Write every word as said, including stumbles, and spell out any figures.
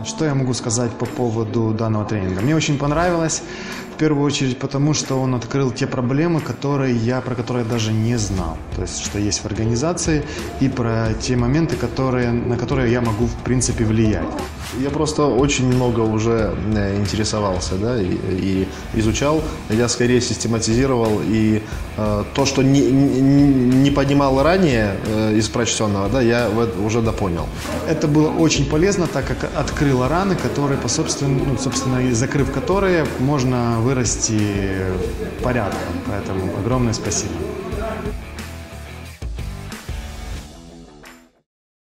Что я могу сказать по поводу данного тренинга? Мне очень понравилось, в первую очередь потому, что он открыл те проблемы, которые я, про которые я даже не знал. То есть, что есть в организации, и про те моменты, которые, на которые я могу, в принципе, влиять. Я просто очень много уже интересовался, да, и, и изучал. Я скорее систематизировал, и э, то, что не, не, не понимал ранее э, из прочтенного, да, я уже допонял. Это было очень полезно, так как открыло раны, которые, по собственно, ну, собственно, закрыв которые, можно вырасти порядком. Поэтому огромное спасибо.